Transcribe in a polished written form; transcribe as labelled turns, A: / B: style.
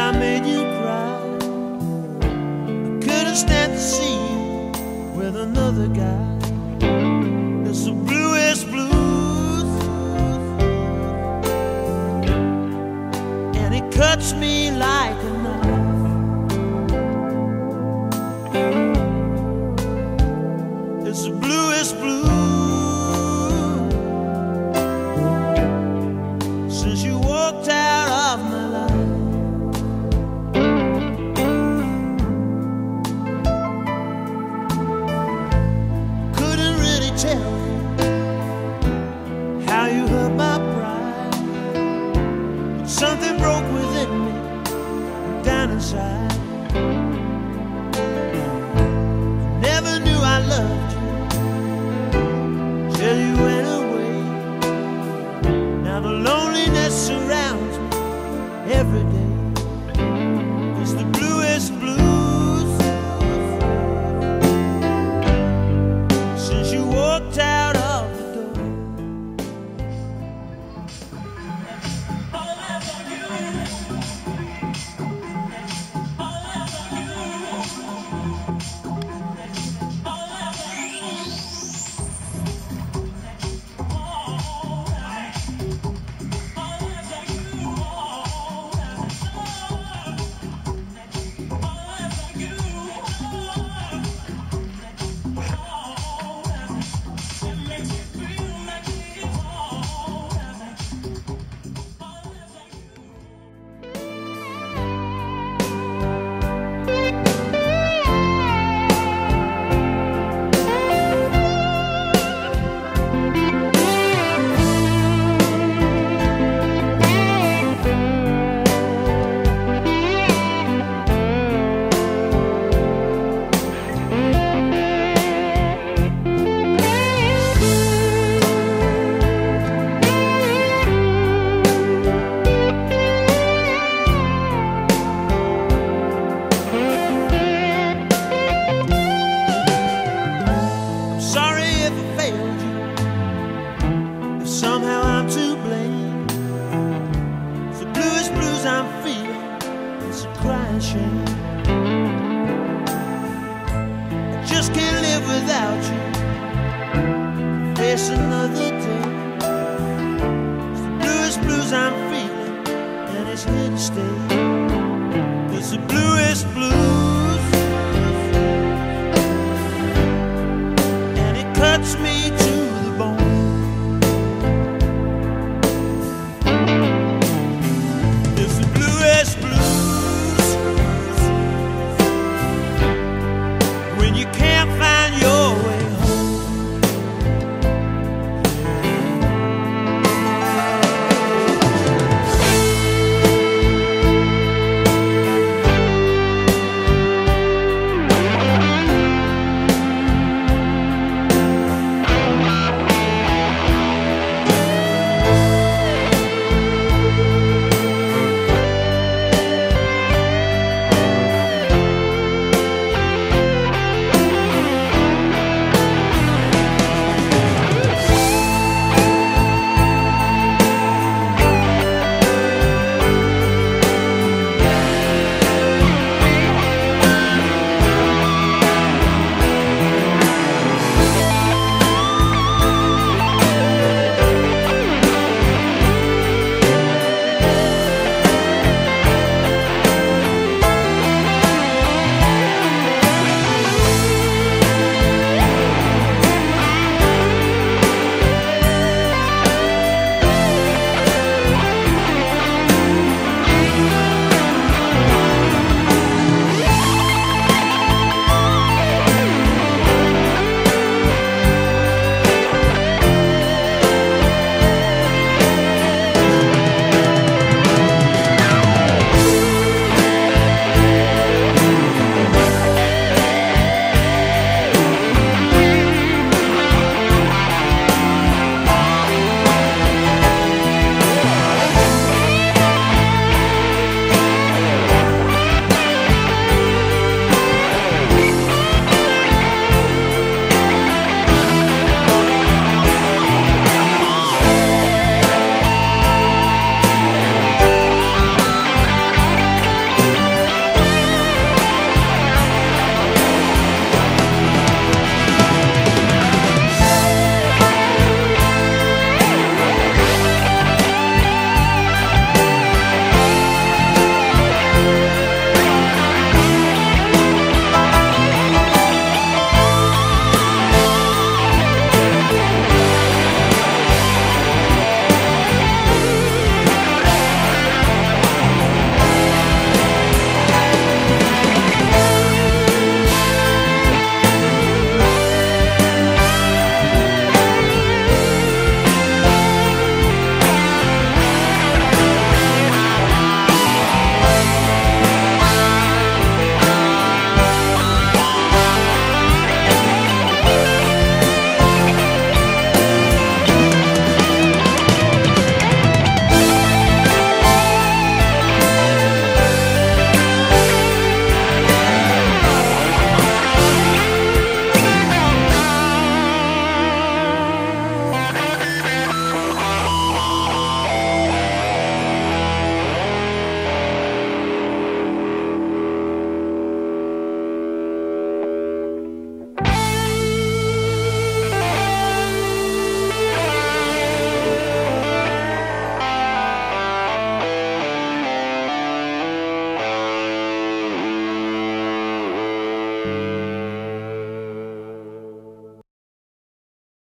A: I made you cry. I couldn't stand to see you with another guy. It's the bluest blues, and it cuts me like a knife. It's the bluest blues since you walked out of my life. Couldn't really tell how you hurt my pride, but something broke within me, down inside. I never knew I loved you till you went away. Now the loneliness surrounds me every day. It's the bluest blues since you walked out of the door. Somehow I'm to blame. It's the bluest blues I'm feeling. It's a crying shame. I just can't live without you. Face another day. It's the bluest blues I'm feeling, and it's here to stay. It's the blues.